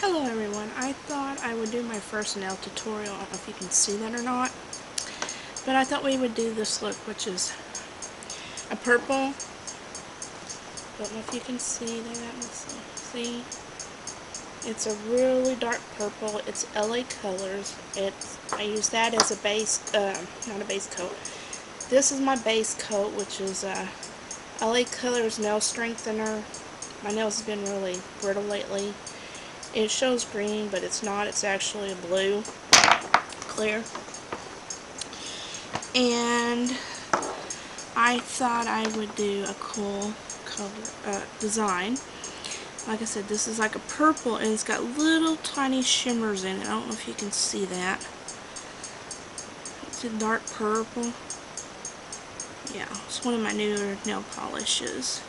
Hello everyone, I thought I would do my first nail tutorial. I don't know if you can see that or not, but I thought we would do this look, which is a purple. Don't know if you can see that. Let's see. It's a really dark purple. It's LA Colors. I use that as a base, not a base coat. This is my base coat, which is LA Colors Nail Strengthener. My nails have been really brittle lately. It shows green, but it's not. It's actually a blue, clear. And I thought I would do a cool color design. Like I said, this is like a purple, and it's got little tiny shimmers in it. I don't know if you can see that. It's a dark purple. Yeah, it's one of my newer nail polishes.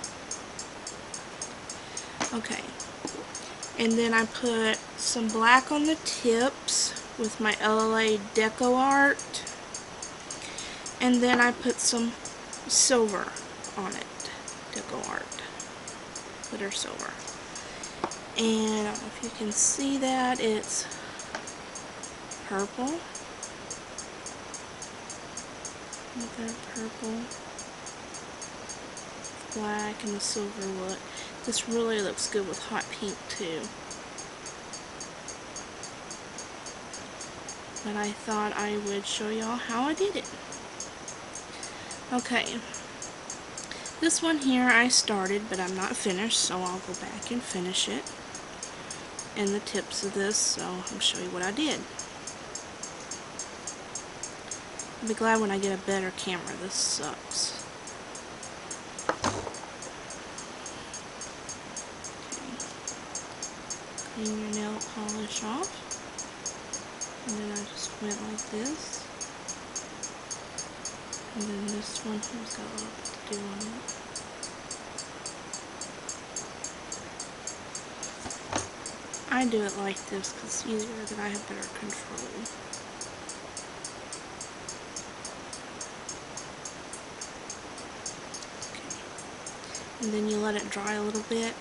Okay. And then I put some black on the tips with my LA Deco Art. And then I put some silver on it. Deco Art. Glitter silver. And I don't know if you can see that. It's purple. Another purple. Black and the silver look. This really looks good with hot pink too. But I thought I would show y'all how I did it. Okay. This one here I started, but I'm not finished, so I'll go back and finish it. And the tips of this, so I'll show you what I did. I'll be glad when I get a better camera. This sucks. Clean your nail polish off, and then I just went like this, and then this one here's got a little bit to do on it. I do it like this because it's easier, that I have better control. Okay. And then you let it dry a little bit.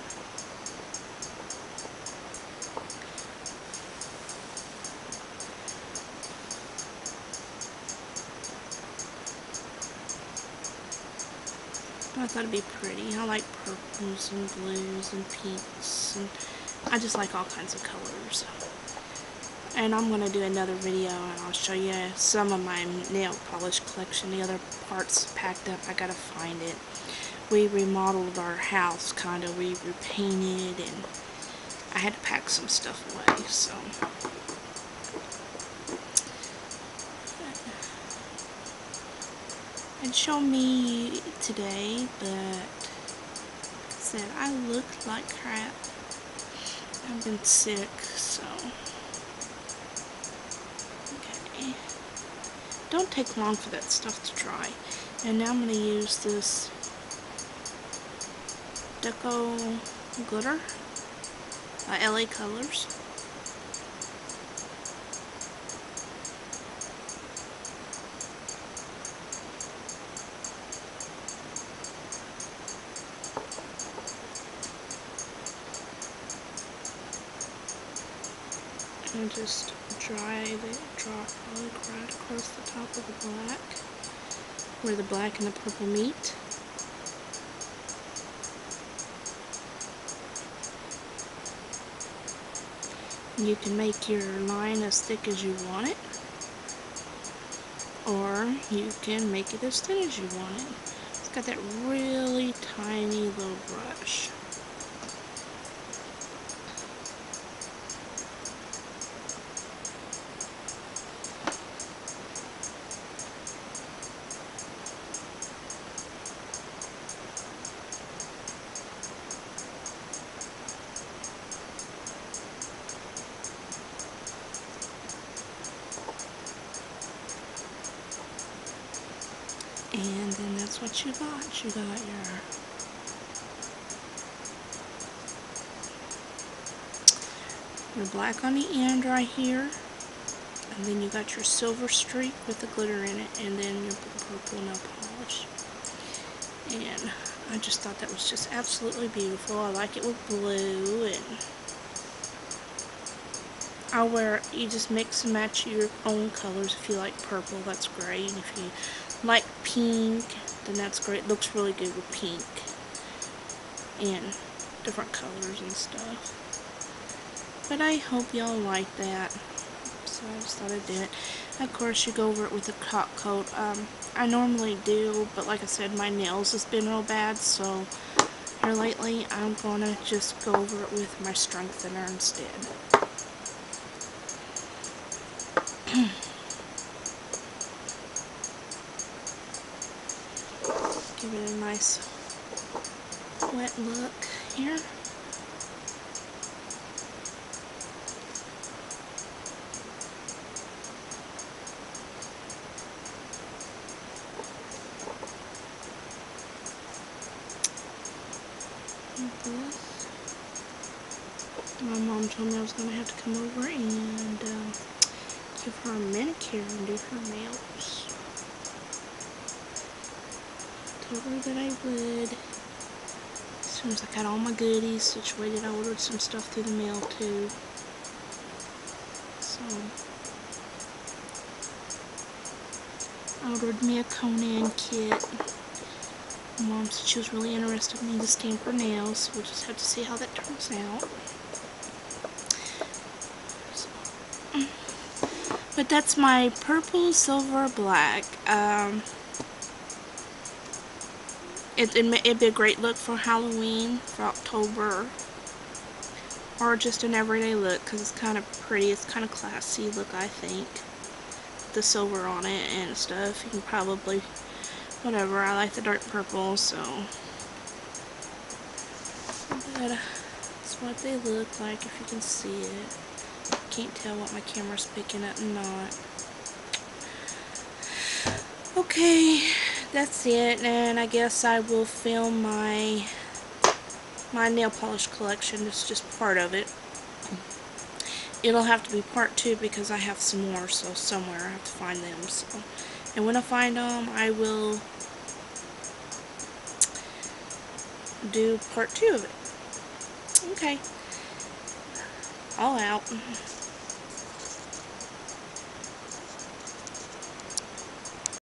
I thought it'd be pretty. I like purples and blues and pinks, and I just like all kinds of colors. And I'm going to do another video and I'll show you some of my nail polish collection. The other parts packed up, I gotta find it. We remodeled our house, kind of. We repainted, and I had to pack some stuff away, so. It showed me today, but like I said, I look like crap. I've been sick, so. Okay. Don't take long for that stuff to dry. And now I'm going to use this Deco Glitter, LA Colors. And just drop like right across the top of the black, where the black and the purple meet. You can make your line as thick as you want it, or you can make it as thin as you want it. It's got that really tiny little brush. And then that's what you got. You got your black on the end right here, and then you got your silver streak with the glitter in it, and then your purple nail polish. And I just thought that was just absolutely beautiful. I like it with blue, and you just mix and match your own colors. If you like purple, that's great. If you like pink, then that's great. It looks really good with pink and different colors and stuff. But I hope y'all like that. So I just thought I'd do it. Of course, you go over it with a top coat. I normally do, but like I said, my nails has been real bad, so here lately I'm gonna just go over it with my strengthener instead. Give it a nice wet look here. My mom told me I was going to have to come over and give her a manicure and do her nails. Told her that I would. As soon as I got all my goodies situated, I ordered some stuff through the mail too. So I ordered me a Conan kit. Mom said she was really interested in me to stamp her nails, so we'll just have to see how that turns out. But that's my purple, silver, black. It'd be a great look for Halloween, for October, or just an everyday look, because it's kind of pretty. It's kind of classy look, I think. The silver on it and stuff. You can probably, whatever. I like the dark purple, so. But that's what they look like, if you can see it. Can't tell what my camera's picking up and not. Okay, that's it, and I guess I will film my nail polish collection. It's just part of it. It'll have to be part 2 because I have some more, so somewhere I have to find them. So, and when I find them, I will do part 2 of it. Okay. All out.